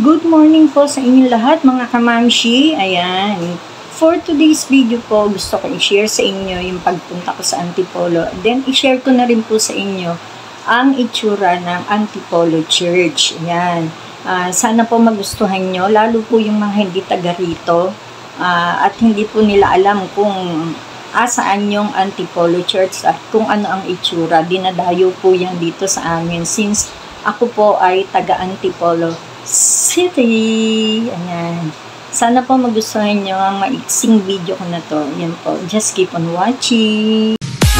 Good morning po sa inyo lahat mga kamamshi. Ayan. For today's video po, gusto ko i-share sa inyo yung pagpunta ko sa Antipolo. Then, i-share ko na rin po sa inyo ang itsura ng Antipolo Church. Ayan. Sana po magustuhan nyo, lalo po yung mga hindi taga rito. At hindi po nila alam kung saan yung Antipolo Church at kung ano ang itsura. Dinadayo po yan dito sa amin since ako po ay taga Antipolo City. Ayan. Sana po magustuhan nyo ang maiksing video ko na to. Ayan po. Just keep on watching.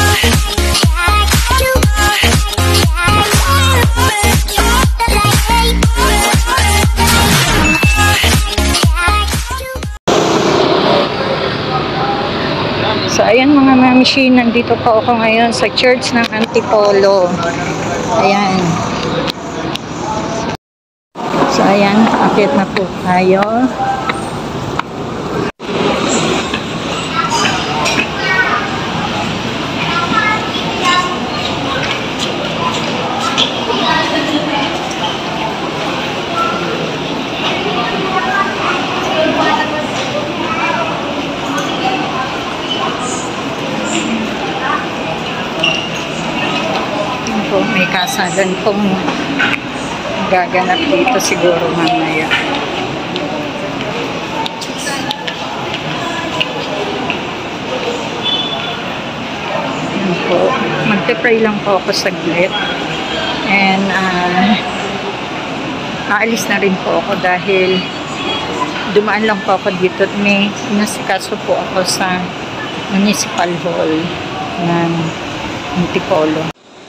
So, ayan mga mamishi, nandito po ako ngayon sa church ng Antipolo. Ayan. So, ayan, akit na po tayo. May kasalan pong gaganap dito siguro mamaya. Yan po. Magte-pray lang po ako saglit. And aalis na rin po ako dahil dumaan lang po ako dito at may nasikaso po ako sa Municipal Hall ng Antipolo.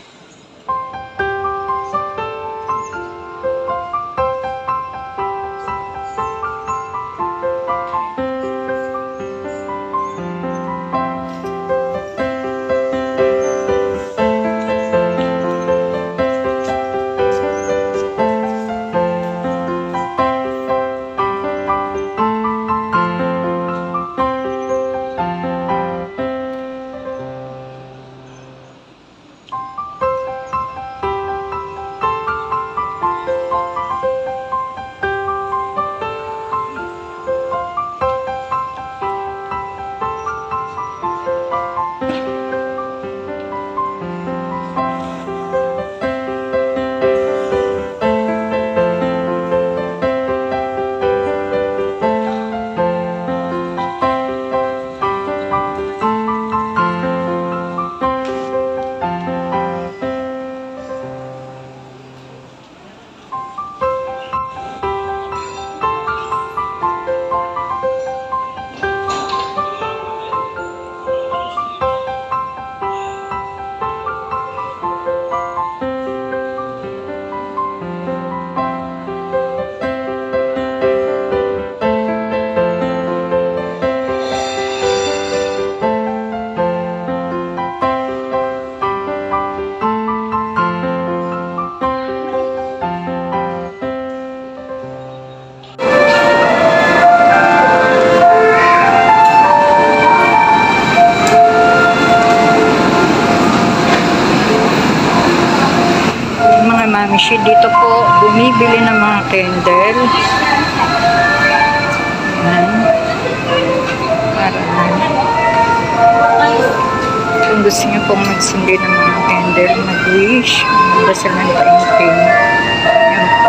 Mamishi, dito po bumibili ng mga candle. Ayan. Para kung gusto nyo pong magsindi ng mga candle, mag-wish, magdasal ng painting. Ayan po.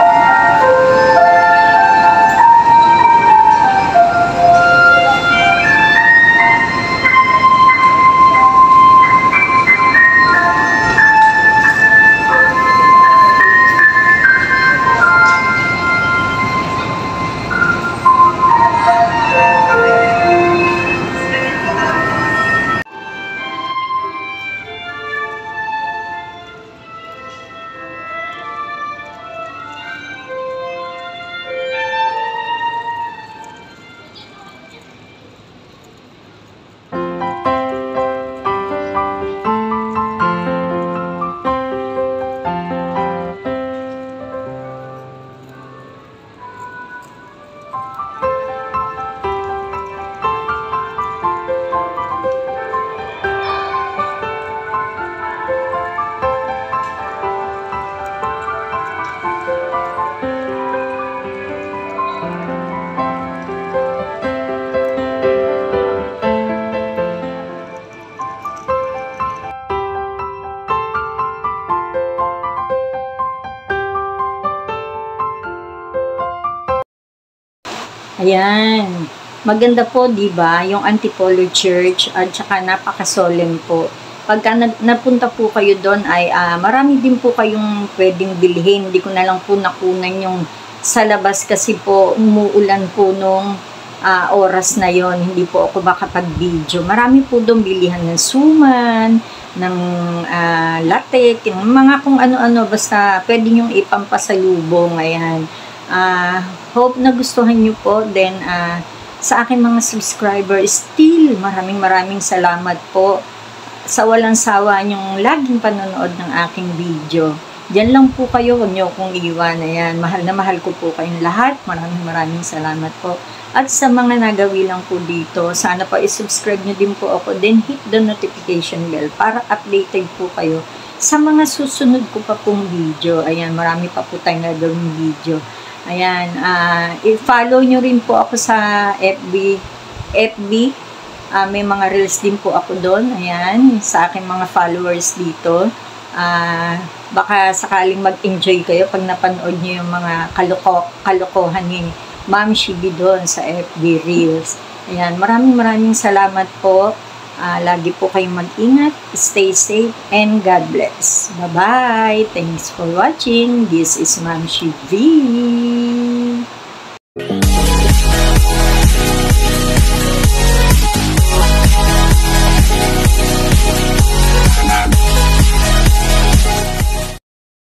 Ayan. Maganda po, 'di ba? Yung Antipolo Church at saka napaka-solemn po. Pagka napunta po kayo doon ay marami din po kayong pwedeng bilhin. Hindi ko na lang po nakunan yung sa labas kasi po umuulan po nung oras na yon. Hindi po ako makapag-video. Marami po doon bilihan ng suman, ng latek, yung mga kung ano-ano. Basta pwede yung ipampasalubong. Ayan. Hope na gustuhan nyo po. Then, sa aking mga subscriber, still, maraming salamat po sa walang sawa nyong laging panonood ng aking video. Diyan lang po kayo, huwag nyo akong iiwan. Ayan, mahal na mahal ko po kayong lahat. Maraming salamat po. At sa mga nagawi lang po dito, sana po i-subscribe nyo din po ako. Then hit the notification bell para updated po kayo sa mga susunod ko pa pong video. Ayan, marami pa po tayong nagawing video. Ayan, i-follow nyo rin po ako sa FB. May mga reels din po ako doon. Ayan, sa aking mga followers dito. Baka sakaling mag-enjoy kayo pag napanood nyo yung mga kalokohan ni Ma'am Shibi doon sa FB Reels. Ayan, maraming salamat po. Lagi po kayong mag-ingat, stay safe, and God bless. Bye-bye! Thanks for watching. This is Ma'am Shibi.